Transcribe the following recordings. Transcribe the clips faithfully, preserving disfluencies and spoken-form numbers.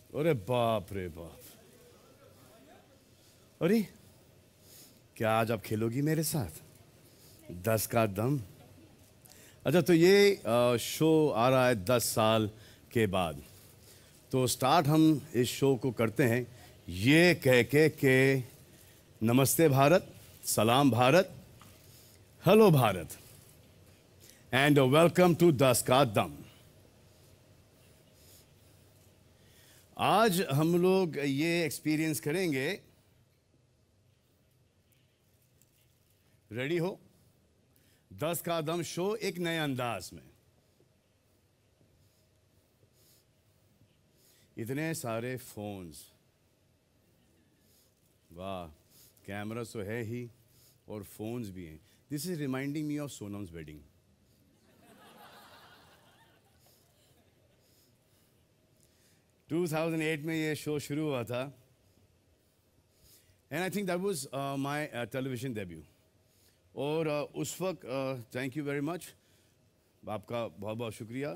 अरे बाप रे बाप। अरे क्या आज आप खेलोगी मेरे साथ दस का दम? अच्छा, तो ये अ, शो आ रहा है दस साल के बाद। तो स्टार्ट हम इस शो को करते हैं ये कह के के नमस्ते भारत, सलाम Bharat, hello Bharat, and welcome to Dus Ka दम। आज हम लोग ये एक्सपीरियंस करेंगे। रेडी हो? दस का दम शो एक नए अंदाज में। इतने सारे फोन्स, वाह, कैमरास तो है ही और फोन्स भी हैं। This is reminding me of Sonam's wedding. Two thousand eight में ये शो शुरू हुआ था and I think that was my television debut. और uh, उस वक्त थैंक यू वेरी मच, आपका बहुत बहुत शुक्रिया।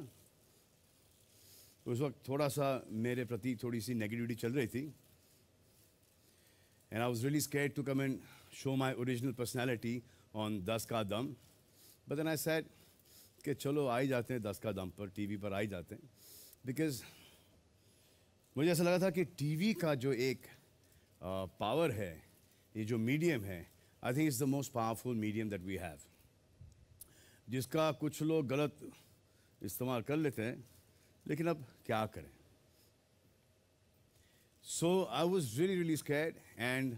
उस वक्त थोड़ा सा मेरे प्रति थोड़ी सी नेगेटिविटी चल रही थी and I was really scared to come and show my original personality on Dus Ka दम। बट देन आई सेड कि चलो आ ही जाते हैं दस का दम पर, टीवी पर आ ही जाते हैं। बिकॉज मुझे ऐसा लगा था कि टीवी का जो एक पावर uh, है, ये जो मीडियम है, I think it's the most powerful medium that we have, जिसका कुछ लोग गलत इस्तेमाल कर लेते हैं, लेकिन अब क्या करें। So I was really really scared and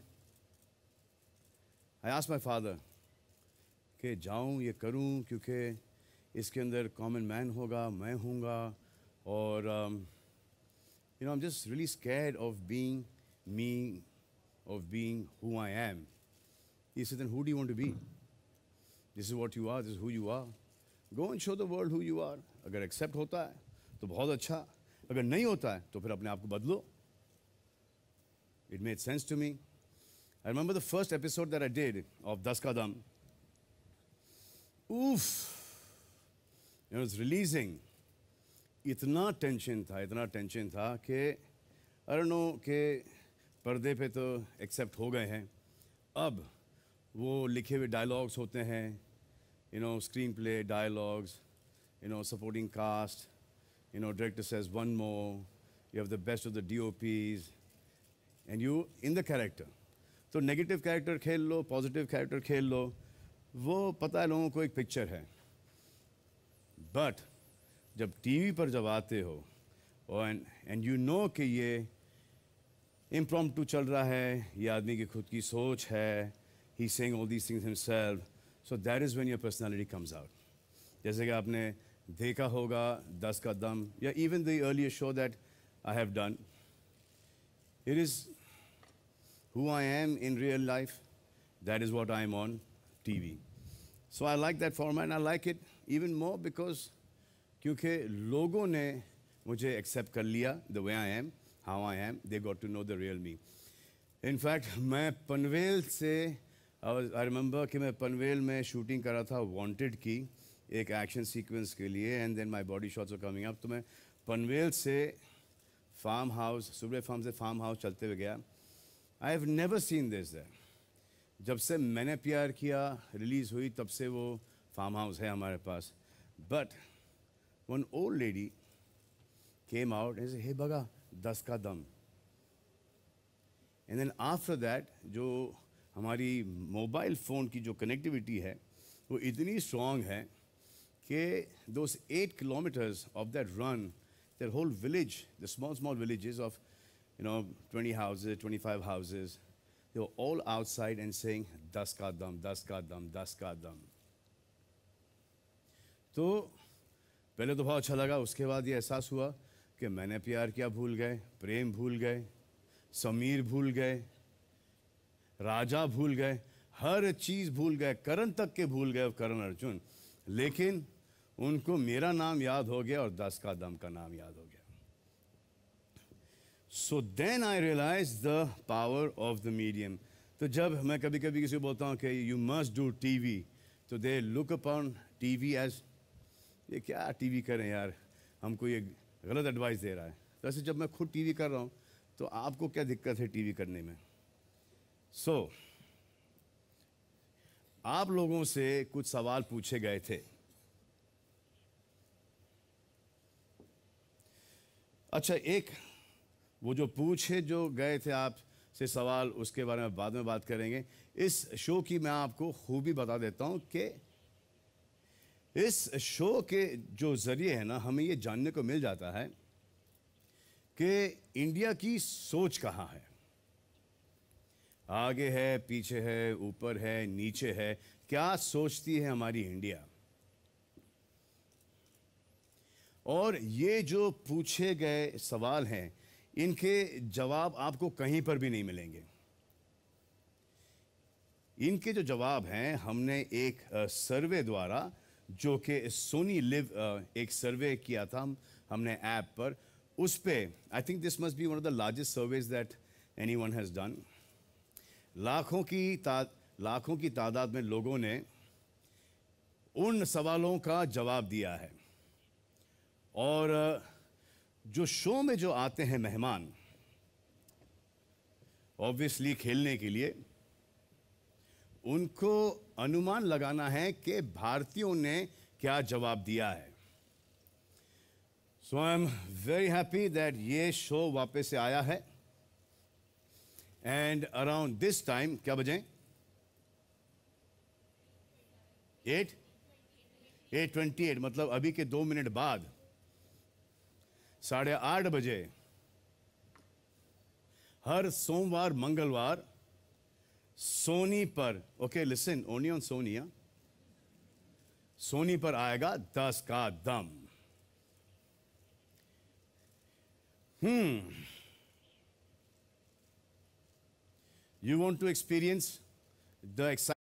I asked my father कि जाऊं ये करूं, क्योंकि इसके अंदर कॉमन मैन होगा, मैं हूँगा, और you know I am just really scared of being me, of being who I am. He said, then who do you want to be? This is what you are, this is who you are. Go and show the world who you are. अगर accept होता है तो बहुत अच्छा, अगर नहीं होता है तो फिर अपने आप को बदलो। It made sense to me. I remember the first episode that I did of Das Ka Dam. Oof! It was releasing. इतना टेंशन था, इतना टेंशन था कि I don't know कि पर्दे पे तो एक्सेप्ट हो गए हैं, अब वो लिखे हुए डायलॉग्स होते हैं, you know, screenplay dialogues, you know, supporting cast, you know, director says one more, you have the best of the D O Ps and you in the character. तो नेगेटिव कैरेक्टर खेल लो, positive character खेल लो, वो पता है लोगों को एक पिक्चर है। बट जब टीवी पर जब आते हो और एंड एंड यू नो कि ये इम्प्रॉम्प्टू चल रहा है, ये आदमी की खुद की सोच है, he's saying all these things himself, so that is when your personality comes out. जैसे कि आपने देखा होगा दस का दम, या even the earlier show that I have done, it is who I am in real life, that is what I am on T V. So I like that format and I like it even more because क्योंकि लोगों ने मुझे accept कर लिया the way I am, how I am, they got to know the real me. In fact, मैं पनवेल से I remember कि मैं पनवेल में शूटिंग कर रहा था वांटेड की एक एक्शन सीक्वेंस के लिए and then my body shots are coming up. तो मैं पनवेल से फार्म हाउस, सुबह फार्म से फार्म हाउस चलते हुए गया। I have never seen this there. जब से मैंने प्यार किया रिलीज़ हुई तब से वो फार्म हाउस है हमारे पास। But one old lady came out and हे बगा दस का दम। एंड देन आफ्टर दैट जो हमारी मोबाइल फ़ोन की जो कनेक्टिविटी है वो इतनी स्ट्रॉन्ग है कि those eight kilometres of that run, that whole village, the small small villages of you know twenty houses, twenty five houses, they were all outside and saying Dus Ka दम, दस का दम, दस का दम। तो पहले तो बहुत अच्छा लगा, उसके बाद ये एहसास हुआ कि मैंने प्यार किया भूल गए, प्रेम भूल गए, समीर भूल गए, राजा भूल गए, हर चीज़ भूल गए, करण तक के भूल गए, करण अर्जुन, लेकिन उनको मेरा नाम याद हो गया और दस का दम का नाम याद हो गया। So then I realise the power of the medium. तो जब मैं कभी कभी किसी को बोलता हूँ कि यू मस्ट डू टीवी, तो they look upon TV as ये क्या टीवी करें यार, हमको ये गलत एडवाइस दे रहा है। तो ऐसे जब मैं खुद टीवी कर रहा हूँ तो आपको क्या दिक्कत है टीवी करने में? सो so, आप लोगों से कुछ सवाल पूछे गए थे। अच्छा, एक वो जो पूछे जो गए थे आप से सवाल, उसके बारे में बाद में बात करेंगे। इस शो की मैं आपको खूबी बता देता हूं कि इस शो के जो जरिए है ना, हमें ये जानने को मिल जाता है कि इंडिया की सोच कहाँ है। आगे है, पीछे है, ऊपर है, नीचे है, क्या सोचती है हमारी इंडिया। और ये जो पूछे गए सवाल हैं, इनके जवाब आपको कहीं पर भी नहीं मिलेंगे। इनके जो जवाब हैं, हमने एक सर्वे द्वारा, जो कि सोनी लिव एक सर्वे किया था हम हमने ऐप पर, उस पे I think this must be one of the largest surveys that anyone has done. लाखों की ता लाखों की तादाद में लोगों ने उन सवालों का जवाब दिया है। और जो शो में जो आते हैं मेहमान, ऑब्वियसली खेलने के लिए, उनको अनुमान लगाना है कि भारतीयों ने क्या जवाब दिया है। So I am very happy that ये शो वापस से आया है। एंड अराउंड दिस टाइम, क्या बजें? एट एट ट्वेंटी एट, मतलब अभी के दो मिनट बाद साढ़े आठ बजे हर सोमवार मंगलवार सोनी पर, okay listen, only on Sony, Sony पर आएगा Dus Ka Dum. Hmm you want to experience the excitement